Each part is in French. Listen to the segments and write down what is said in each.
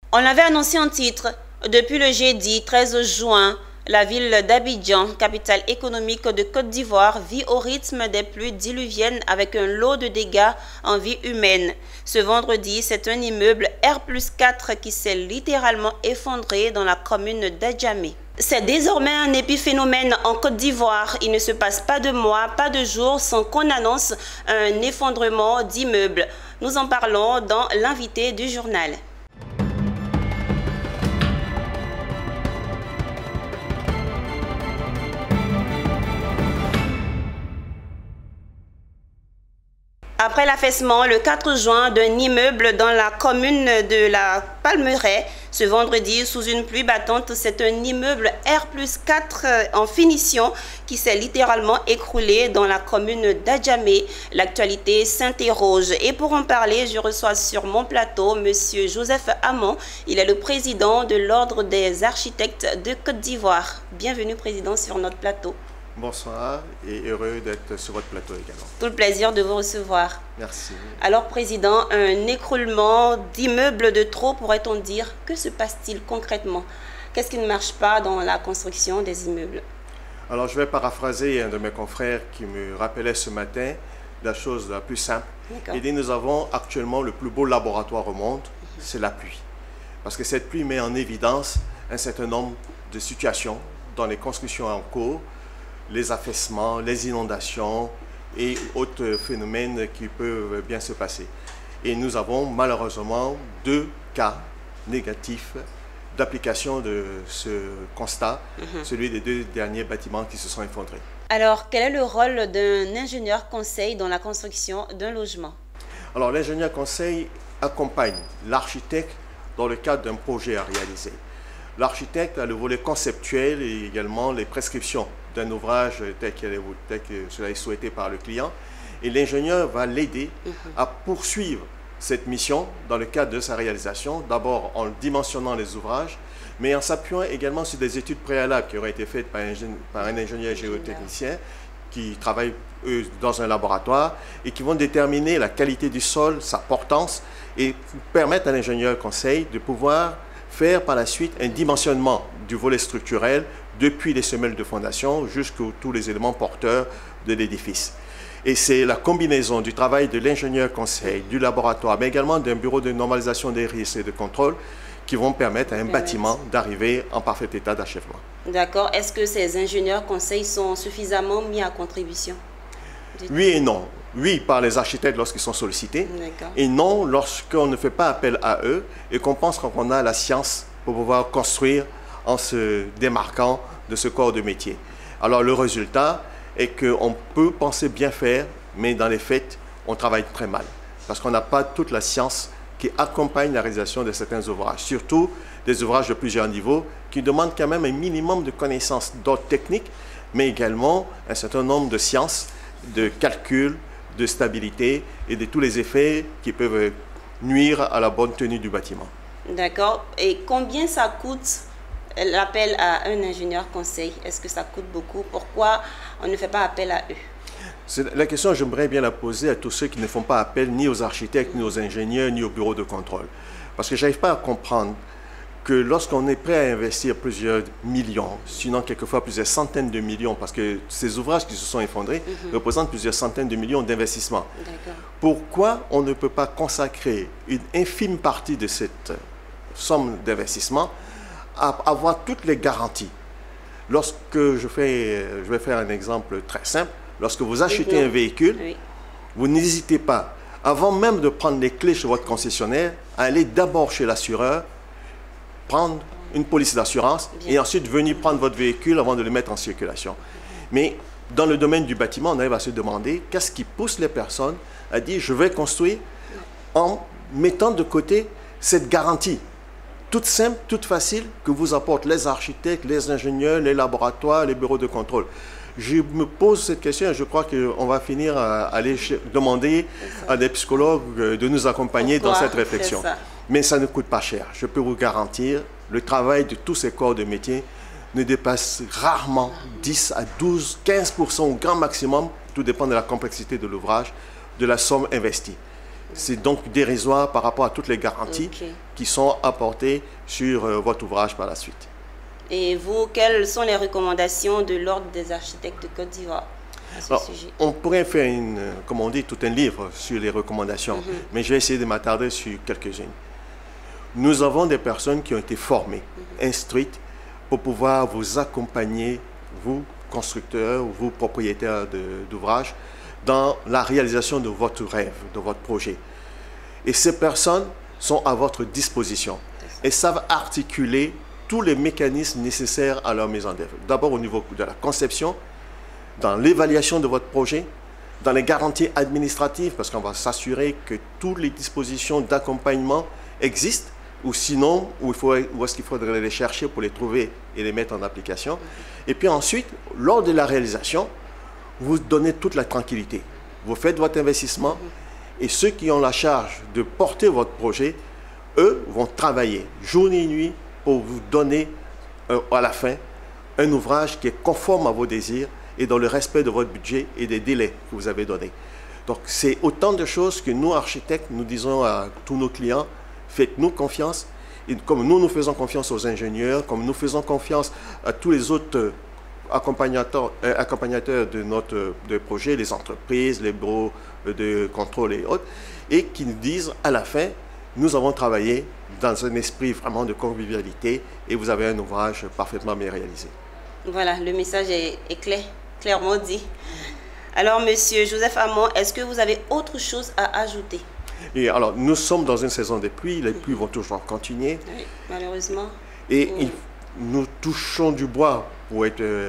On l'avait annoncé en titre, depuis le jeudi 13 juin, la ville d'Abidjan, capitale économique de Côte d'Ivoire, vit au rythme des pluies diluviennes avec un lot de dégâts en vie humaine. Ce vendredi, c'est un immeuble R+4 qui s'est littéralement effondré dans la commune d'Adjamé. C'est désormais un épiphénomène en Côte d'Ivoire. Il ne se passe pas de mois, pas de jours sans qu'on annonce un effondrement d'immeubles. Nous en parlons dans l'invité du journal. Après l'affaissement le 4 juin d'un immeuble dans la commune de la Palmeraie, ce vendredi, sous une pluie battante, c'est un immeuble R+4 en finition qui s'est littéralement écroulé dans la commune d'Adjamé. L'actualité s'interroge. Et pour en parler, je reçois sur mon plateau M. Joseph Amon. Il est le président de l'Ordre des architectes de Côte d'Ivoire. Bienvenue, président, sur notre plateau. Bonsoir et heureux d'être sur votre plateau également. Tout le plaisir de vous recevoir. Merci. Alors, président, un écroulement d'immeubles de trop, pourrait-on dire? Que se passe-t-il concrètement? Qu'est-ce qui ne marche pas dans la construction des immeubles? Alors, je vais paraphraser un de mes confrères qui me rappelait ce matin la chose la plus simple. Il dit, nous avons actuellement le plus beau laboratoire au monde, c'est la pluie. Parce que cette pluie met en évidence un certain nombre de situations dans les constructions en cours, les affaissements, les inondations et autres phénomènes qui peuvent bien se passer. Et nous avons malheureusement 2 cas négatifs d'application de ce constat, celui des 2 derniers bâtiments qui se sont effondrés. Alors, quel est le rôle d'un ingénieur conseil dans la construction d'un logement? Alors, l'ingénieur conseil accompagne l'architecte dans le cadre d'un projet à réaliser. L'architecte a le volet conceptuel et également les prescriptions d'un ouvrage tel que cela est souhaité par le client. Et l'ingénieur va l'aider à poursuivre cette mission dans le cadre de sa réalisation, d'abord en dimensionnant les ouvrages, mais en s'appuyant également sur des études préalables qui auraient été faites par un ingénieur géotechnicien qui travaille dans un laboratoire et qui vont déterminer la qualité du sol, sa portance et permettre à l'ingénieur conseil de pouvoir faire par la suite un dimensionnement du volet structurel depuis les semelles de fondation jusqu'à tous les éléments porteurs de l'édifice. Et c'est la combinaison du travail de l'ingénieur conseil, du laboratoire, mais également d'un bureau de normalisation des risques et de contrôle qui vont permettre à un bâtiment d'arriver en parfait état d'achèvement. D'accord. Est-ce que ces ingénieurs conseils sont suffisamment mis à contribution? Oui et non. Oui, par les architectes lorsqu'ils sont sollicités, et non lorsqu'on ne fait pas appel à eux et qu'on pense qu'on a la science pour pouvoir construire en se démarquant de ce corps de métier. Alors le résultat est qu'on peut penser bien faire, mais dans les faits, on travaille très mal. Parce qu'on n'a pas toute la science qui accompagne la réalisation de certains ouvrages, surtout des ouvrages de plusieurs niveaux qui demandent quand même un minimum de connaissances d'ordre technique, mais également un certain nombre de sciences, de calculs, de stabilité et de tous les effets qui peuvent nuire à la bonne tenue du bâtiment. D'accord. Et combien ça coûte l'appel à un ingénieur conseil? Est-ce que ça coûte beaucoup? Pourquoi on ne fait pas appel à eux? La question, j'aimerais bien la poser à tous ceux qui ne font pas appel ni aux architectes, ni aux ingénieurs, ni au bureau de contrôle. Parce que je n'arrive pas à comprendre que lorsqu'on est prêt à investir plusieurs millions, sinon quelquefois plusieurs centaines de millions, parce que ces ouvrages qui se sont effondrés représentent plusieurs centaines de millions d'investissements. Pourquoi on ne peut pas consacrer une infime partie de cette somme d'investissement à avoir toutes les garanties? Lorsque je vais faire un exemple très simple, lorsque vous achetez un véhicule, vous n'hésitez pas, avant même de prendre les clés chez votre concessionnaire, à aller d'abord chez l'assureur, prendre une police d'assurance et ensuite venir prendre votre véhicule avant de le mettre en circulation. Mais dans le domaine du bâtiment, on arrive à se demander qu'est-ce qui pousse les personnes à dire je vais construire en mettant de côté cette garantie toute simple, toute facile que vous apportent les architectes, les ingénieurs, les laboratoires, les bureaux de contrôle. Je me pose cette question et je crois qu'on va finir à aller demander à des psychologues de nous accompagner dans cette réflexion. Mais ça ne coûte pas cher. Je peux vous garantir, le travail de tous ces corps de métier ne dépasse rarement 10 à 12, 15% au grand maximum, tout dépend de la complexité de l'ouvrage, de la somme investie. C'est donc dérisoire par rapport à toutes les garanties qui sont apportés sur votre ouvrage par la suite. Et vous, quelles sont les recommandations de l'Ordre des architectes de Côte d'Ivoire à ce sujet? On pourrait faire, comme on dit, tout un livre sur les recommandations, mais je vais essayer de m'attarder sur quelques-unes. Nous avons des personnes qui ont été formées, instruites, pour pouvoir vous accompagner, vous, constructeurs, vous, propriétaires d'ouvrages, dans la réalisation de votre rêve, de votre projet. Et ces personnes sont à votre disposition et savent articuler tous les mécanismes nécessaires à leur mise en œuvre. D'abord au niveau de la conception, dans l'évaluation de votre projet, dans les garanties administratives, parce qu'on va s'assurer que toutes les dispositions d'accompagnement existent, ou sinon, où est-ce qu'il faudrait les chercher pour les trouver et les mettre en application. Et puis ensuite, lors de la réalisation, vous donnez toute la tranquillité. Vous faites votre investissement et ceux qui ont la charge de porter votre projet, eux, vont travailler jour et nuit pour vous donner à la fin un ouvrage qui est conforme à vos désirs et dans le respect de votre budget et des délais que vous avez donnés. Donc c'est autant de choses que nous, architectes, nous disons à tous nos clients, faites-nous confiance. Et comme nous faisons confiance aux ingénieurs, comme nous faisons confiance à tous les autres accompagnateurs de notre projet, les entreprises, les bureaux de contrôle et autres, et qui nous disent à la fin, nous avons travaillé dans un esprit vraiment de convivialité et vous avez un ouvrage parfaitement bien réalisé. Voilà, le message est clair, clairement dit. Alors, Monsieur Joseph Amon, est-ce que vous avez autre chose à ajouter? Et alors, nous sommes dans une saison des pluies, les pluies vont toujours continuer. Oui, malheureusement. Et nous touchons du bois pour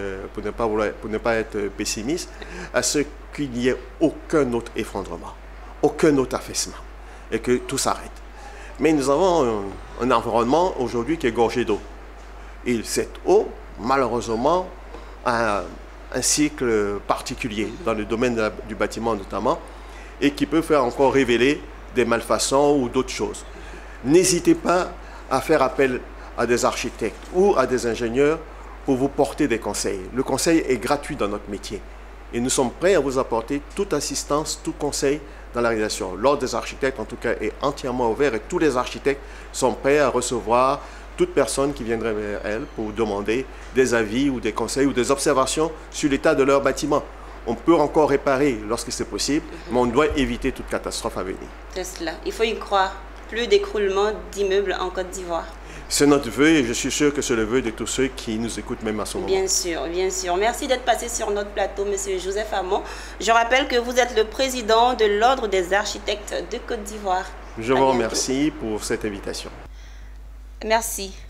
ne pas être pessimiste, à ce qu'il n'y ait aucun autre effondrement, aucun autre affaissement, et que tout s'arrête. Mais nous avons un environnement aujourd'hui qui est gorgé d'eau. Et cette eau, malheureusement, a un cycle particulier dans le domaine du bâtiment notamment, et qui peut faire encore révéler des malfaçons ou d'autres choses. N'hésitez pas à faire appel à des architectes ou à des ingénieurs pour vous porter des conseils. Le conseil est gratuit dans notre métier et nous sommes prêts à vous apporter toute assistance, tout conseil dans la réalisation. L'Ordre des architectes, en tout cas, est entièrement ouvert et tous les architectes sont prêts à recevoir toute personne qui viendrait vers elle pour demander des avis ou des conseils ou des observations sur l'état de leur bâtiment. On peut encore réparer lorsque c'est possible, mais on doit éviter toute catastrophe à venir. C'est cela. Il faut y croire. Plus d'écroulement d'immeubles en Côte d'Ivoire. C'est notre vœu et je suis sûr que c'est le vœu de tous ceux qui nous écoutent même à ce moment. Bien sûr, bien sûr. Merci d'être passé sur notre plateau, Monsieur Joseph Amon. Je rappelle que vous êtes le président de l'Ordre des architectes de Côte d'Ivoire. Je vous remercie pour cette invitation. Merci.